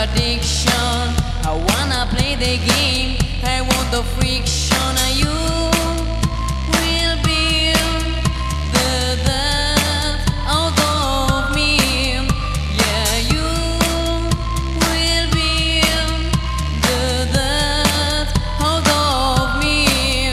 addiction. I wanna play the game. I want the friction. You will be the death out of me. Yeah, you will be the death out of me.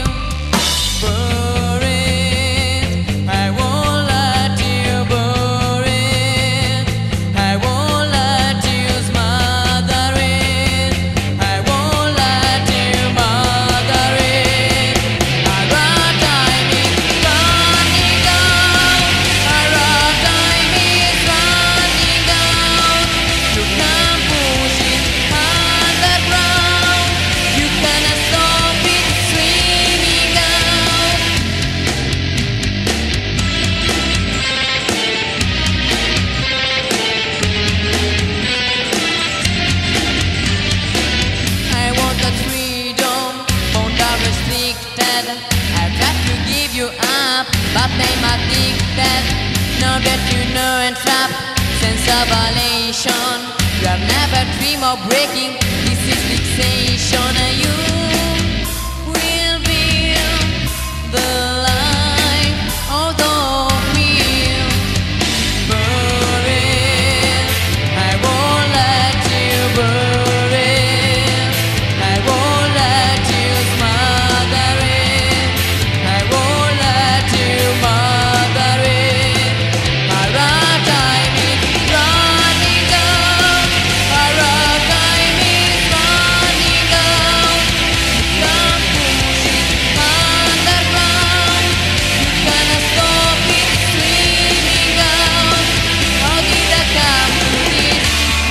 Bury it, I won't let you bury it. I won't let you smother it. I won't let you mother it. I'd rather time is running out. I'd rather time is running out. You can't push it underground. You cannot stop it swimming out. I want that freedom, boundary restricted. I tried to give you up, but I'm addicted. Now that you know and trapped, sense of elation. You have never dreamed of breaking. This is fixation. You will be the life out of me. Bury it, I won't let you bury it. I won't let you smother it. I won't let you mother it. Our time is running out. Our time is running out. You can't push it underground. You cannot stop it swimming out. How did I come to this?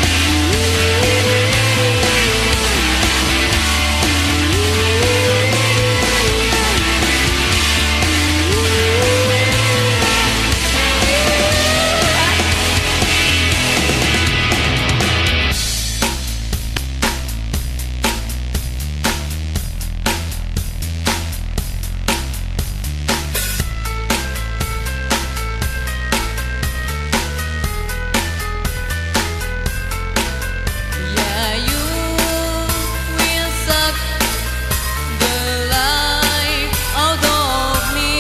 Yeah, you will suck the life out of me.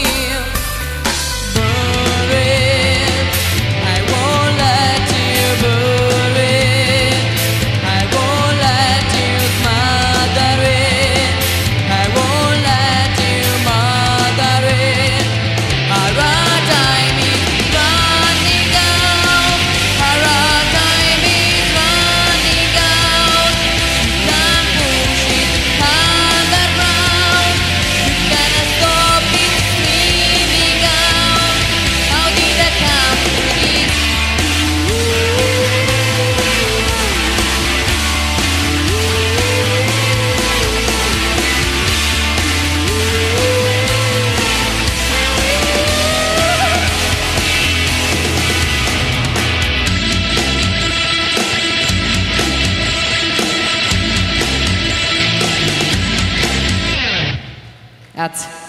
Bury it, I won't let you bury it. I won't let you smother it. I won't let you mother it. Our time is running out. Our time is running out. You can't push it underground. You cannot stop it swimming out. How did I come to this? Grazie.